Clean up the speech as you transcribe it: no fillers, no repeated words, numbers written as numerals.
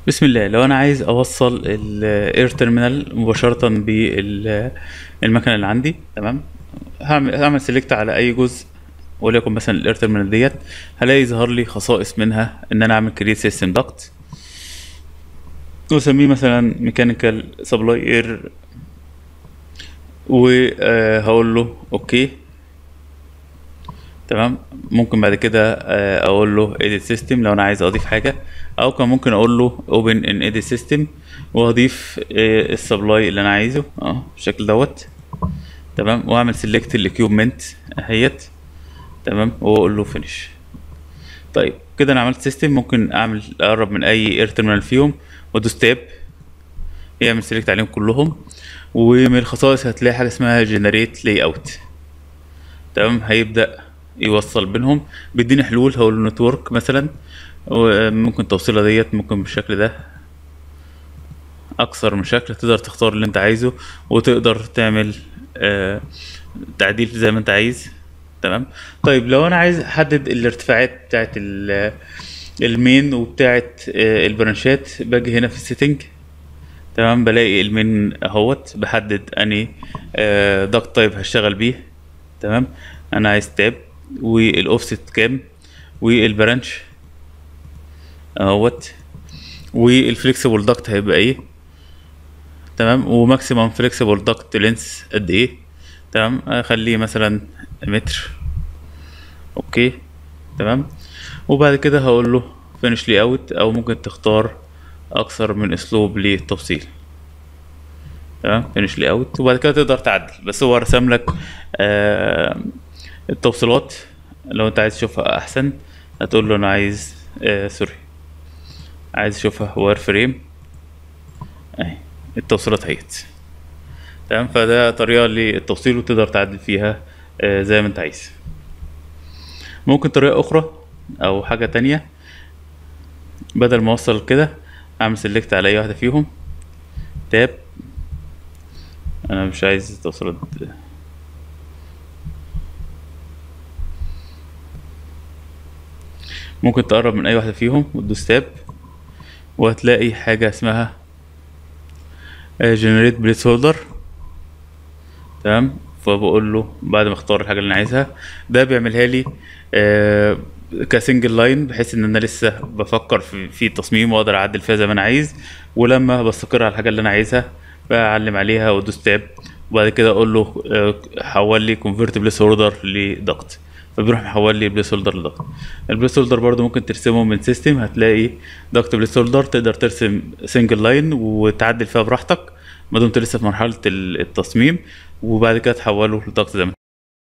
بسم الله. لو انا عايز اوصل الاير تيرمينال مباشره بالمكنه اللي عندي، تمام. هعمل سيلكت على اي جزء، وليكن مثلا الاير تيرمينال ديت. هلاقي ظهر لي خصائص منها ان انا اعمل كريت سيستم داكت، واسميه مثلا ميكانيكال سبلاي اير، وهقول له اوكي. تمام. ممكن بعد كده اقول له edit system لو انا عايز اضيف حاجه، او كان ممكن اقول له open in edit system واضيف السبلاي اللي انا عايزه بالشكل دوت. تمام. واعمل select الاكيوبمنت اهيت. تمام. واقول له finish. طيب كده انا عملت سيستم. ممكن اقرب من اي اير تيرمينال فيهم وادوس تاب يعمل سيلكت عليهم كلهم. ومن الخصائص هتلاقي حاجه اسمها generate layout. تمام. هيبدأ يوصل بينهم، بيديني حلول. هقول له نتورك مثلا، وممكن التوصيلة ديت ممكن بالشكل ده، اكثر من شكل. تقدر تختار اللي انت عايزه، وتقدر تعمل تعديل زي ما انت عايز. تمام. طيب لو انا عايز احدد الارتفاعات بتاعت المين وبتاعت البرانشات، باجي هنا في السيتنج. تمام. بلاقي المين اهوت، بحدد اني داكت تايب هشتغل بيه. تمام. انا عايز تاب، والاوفست كام، والبرانش اهوت، والفليكسيبل داكت هيبقى ايه. تمام. وماكسيمم فليكسيبل داكت لينس قد ايه. تمام. اخليه مثلا متر. اوكي. تمام. وبعد كده هقول له فينيش لي اوت، او ممكن تختار اكثر من اسلوب للتوصيل. تمام. فينيش لي اوت، وبعد كده تقدر تعدل، بس هو رسم لك التوصيلات. لو انت عايز تشوفها احسن هتقول له انا عايز سوري، عايز اشوفها واير فريم اهي. التوصيلات اهيت. تمام. فده طريقة للتوصيل، وتقدر تعدل فيها زي ما انت عايز. ممكن طريقة اخرى او حاجة تانية، بدل ما اوصل كده اعمل سيلكت على اي واحدة فيهم، تاب. انا مش عايز توصيلات. ممكن تقرب من اي واحدة فيهم وتدوس تاب، وهتلاقي حاجة اسمها جنريت بليس هولدر. تمام. فبقول له بعد ما اختار الحاجة اللي انا عايزها، ده بيعملها لي كسنجل لاين، بحيث ان انا لسه بفكر في التصميم واقدر اعدل فيها زي ما انا عايز. ولما بستقر على الحاجة اللي انا عايزها بعلم عليها وادوس تاب، وبعد كده اقول له حول لي كونفرت بليس هولدر لدكت، فبيروح محول لي بليس هولدر لدكت. البليس هولدر برضو ممكن ترسمه من سيستم، هتلاقي دكت بليس هولدر تقدر ترسم سنجل لاين وتعدل فيها براحتك ما دمت لسه في مرحلة التصميم، وبعد كده تحوله لدكت زي ما